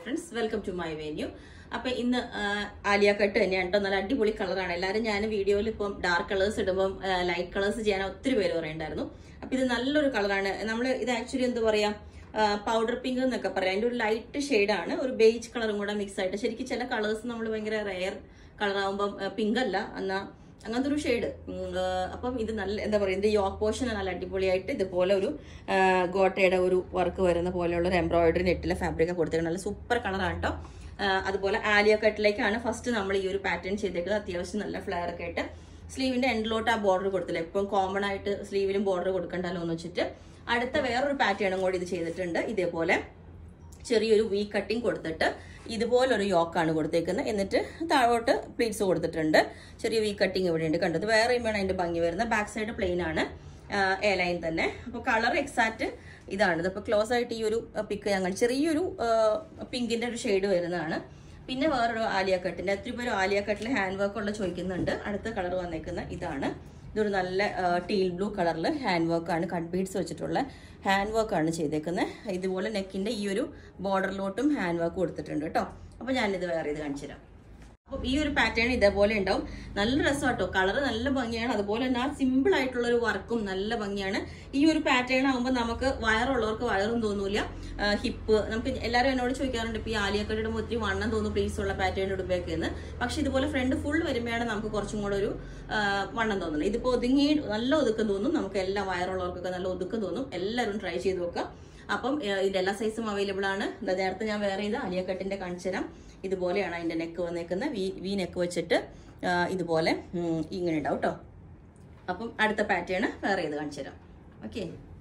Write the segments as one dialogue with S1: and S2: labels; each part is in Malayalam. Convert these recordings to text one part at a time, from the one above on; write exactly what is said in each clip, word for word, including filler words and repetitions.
S1: friends, welcome to my venue. അപ്പോൾ ഇന്ന് ആലിയ കട്ട് തന്നെയാണ് കേട്ടോ. നല്ല അടിപൊളി കളറാണ്. എല്ലാവരും ഞാൻ വീഡിയോയിൽ ഇപ്പം ഡാർക്ക് കളേഴ്സ് ഇടുമ്പം ലൈറ്റ് കളേഴ്സ് ചെയ്യാൻ ഒത്തിരി പേര് പറയുന്നുണ്ടായിരുന്നു. അപ്പോൾ ഇത് നല്ലൊരു കളറാണ്. നമ്മൾ ഇത് ആക്ച്വലി എന്താ പറയാ, പൗഡർ പിങ്ക് എന്നൊക്കെ പറയാം. അതിൻ്റെ ഒരു ലൈറ്റ് ഷെയ്ഡാണ്, ഒരു ബേജ് കളറും കൂടെ മിക്സ് ആയിട്ട്. ശരിക്കും ചില കളേഴ്സ് നമ്മൾ ഭയങ്കര റെയർ കളറാകുമ്പം പിങ്ക് അല്ല എന്നാ അങ്ങനത്തെ ഒരു ഷെയ്ഡ്. അപ്പം ഇത് നല്ല എന്താ പറയുക, ഇതിന്റെ യോക്ക് പോർഷൻ നല്ല അടിപൊളിയായിട്ട് ഇതുപോലെ ഒരു ഗോട്ടയുടെ ഒരു വർക്ക് വരുന്ന പോലെയുള്ള ഒരു എംബ്രോയിഡറി നെറ്റിലെ ഫാബ്രിക് കൊടുത്തേക്കുന്നത്. നല്ല സൂപ്പർ കളറാണ് കേട്ടോ. അതുപോലെ ആലിയ കട്ടിലേക്കാണ് ഫസ്റ്റ് നമ്മൾ ഈ ഒരു പാറ്റേൺ ചെയ്തേക്കുന്നത്. അത്യാവശ്യം നല്ല ഫ്ലെയർ ഒക്കെ ആയിട്ട് സ്ലീവിന്റെ എൻഡിലോട്ട് ആ ബോർഡർ കൊടുത്തില്ല. ഇപ്പം കോമൺ ആയിട്ട് സ്ലീവിലും ബോർഡർ കൊടുക്കണ്ടല്ലോ എന്ന് വെച്ചിട്ട് അടുത്ത വേറൊരു പാറ്റേണും കൂടി ഇത് ചെയ്തിട്ടുണ്ട്. ഇതേപോലെ ചെറിയൊരു വി കട്ടിങ് കൊടുത്തിട്ട് ഇതുപോലൊരു യോക്കാണ് കൊടുത്തേക്കുന്നത്. എന്നിട്ട് താഴോട്ട് പ്ലീറ്റ്സ് കൊടുത്തിട്ടുണ്ട്. ചെറിയ വി കട്ടിങ് ഇവിടെ ഉണ്ട്, കണ്ടത്. വേറെയും വേണം അതിന്റെ ഭംഗി വരുന്നത്. ബാക്ക് സൈഡ് പ്ലെയിൻ ആണ്, എ ലൈൻ തന്നെ. അപ്പോൾ കളർ എക്സാക്ട് ഇതാണ്. ഇതിപ്പോൾ ക്ലോസ് ആയിട്ട് ഈ ഒരു പിക്ക് ഞങ്ങൾ ചെറിയൊരു പിങ്കിന്റെ ഒരു ഷെയ്ഡ് വരുന്നതാണ്. പിന്നെ വേറൊരു ആലിയ കട്ടിന്റെ ഒത്തിരി പേര് ആലിയ കട്ടിൽ ഹാൻഡ് വർക്ക് ഉള്ള ചോദിക്കുന്നുണ്ട്. അടുത്ത കളർ വന്നേക്കുന്ന ഇതാണ്. ഇതൊരു നല്ല ടീൽ ബ്ലൂ കളറിൽ ഹാൻഡ് വർക്കാണ്, കട്ട് ബീഡ്സ് വെച്ചിട്ടുള്ള ഹാൻഡ് വർക്കാണ് ചെയ്തേക്കുന്നത്. ഇതുപോലെ നെക്കിന്റെ ഈ ഒരു ബോർഡറിലോട്ടും ഹാൻഡ് വർക്ക് കൊടുത്തിട്ടുണ്ട് കേട്ടോ. അപ്പൊ ഞാനിത് വേറെ ഇത് കാണിച്ചു തരാം. അപ്പൊ ഈ ഒരു പാറ്റേൺ ഇതേപോലെ ഉണ്ടാവും. നല്ല രസം കേട്ടോ, കളർ നല്ല ഭംഗിയാണ്. അതുപോലെ തന്നെ ആ സിമ്പിൾ ആയിട്ടുള്ള ഒരു വർക്കും നല്ല ഭംഗിയാണ്. ഈ ഒരു പാറ്റേൺ ആകുമ്പോൾ നമുക്ക് വയറുള്ളവർക്ക് വയറും തോന്നൂല. ഹിപ്പ് നമുക്ക് എല്ലാവരും എന്നോട് ചോദിക്കാറുണ്ട്, ഇപ്പൊ ഈ ആലിയക്കട്ട് ഇടുമ്പോൾ ഒത്തിരി വണ്ണം തോന്നും പ്ലീസ് ഉള്ള പാറ്റേൺ ഇടുമ്പോഴേക്കെന്ന്. പക്ഷെ ഇതുപോലെ ഫ്രണ്ട് ഫുൾ വരുമ്പോഴാണ് നമുക്ക് കുറച്ചും കൂടെ ഒരു വണ്ണം തോന്നുന്നത്. ഇതിപ്പോ ഒതുങ്ങി നല്ല ഒതുക്കം തോന്നും. നമുക്ക് എല്ലാ വയറുള്ളവർക്കൊക്കെ നല്ല ഒതുക്കം തോന്നും. എല്ലാവരും ട്രൈ ചെയ്ത് നോക്കാം. അപ്പം ഇതിന്റെ എല്ലാ സൈസും അവൈലബിൾ ആണ്. നേരത്തെ ഞാൻ വേറെ ഇത് ആലിയ കട്ടിന്റെ കാണിച്ചു തരാം. ഇതുപോലെയാണ് അതിന്റെ നെക്ക് വന്നേക്കുന്നത്. വി വി നെക്ക് വെച്ചിട്ട് ഇതുപോലെ ഇങ്ങനെ ഉണ്ടാവും കേട്ടോ. അപ്പം അടുത്ത പാറ്റേൺ വേറെ ഇത് കാണിച്ചു തരാം. ഓക്കെ,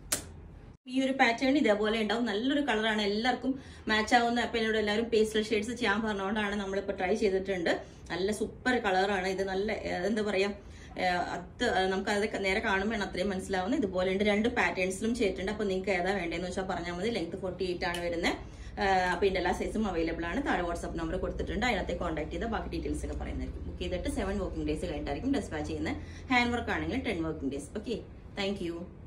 S1: ഈ ഒരു പാറ്റേൺ ഇതേപോലെ ഉണ്ടാവും. നല്ലൊരു കളറാണ്, എല്ലാവർക്കും മാച്ച് ആവുന്ന. അപ്പം എന്നോട് എല്ലാവരും പേസ്റ്റൽ ഷെയ്ഡ്സ് ചെയ്യാൻ പറഞ്ഞുകൊണ്ടാണ് നമ്മളിപ്പോൾ ട്രൈ ചെയ്തിട്ടുണ്ട്. നല്ല സൂപ്പർ കളറാണ് ഇത്. നല്ല എന്താ പറയാ, അത് നമുക്ക് അതൊക്കെ നേരെ കാണുമ്പോൾ അത്രയും മനസ്സിലാവുന്നത്. ഇതുപോലെ ഉണ്ട്. രണ്ട് പാറ്റേൺസിലും ചെയ്തിട്ടുണ്ട്. അപ്പൊ നിങ്ങൾക്ക് ഏതാ വേണ്ടതെന്ന് വെച്ചാൽ പറഞ്ഞാൽ മതി. ലെങ്ത് ഫോർട്ടി എയ്റ്റ് ആണ് വരുന്നത്. അപ്പൊ ഇതിന്റെ എല്ലാ സൈസും അവൈലബിൾ ആണ്. താഴെ വാട്സ്ആപ്പ് നമ്പർ കൊടുത്തിട്ടുണ്ട്. അതിനകത്തെ കോൺടാക്ട് ചെയ്താൽ ബാക്കി ഡീറ്റെയിൽസ് ഒക്കെ പറയുന്നതായിരിക്കും. ബുക്ക് ചെയ്തിട്ട് സെവൻ വർക്കിംഗ് ഡേയ്സ് കഴിഞ്ഞിട്ടായിരിക്കും ഡെസ്പാച്ച് ചെയ്യുന്നത്. ഹാൻഡ് വർക്ക് ആണെങ്കിൽ ten working days. Okay, thank U.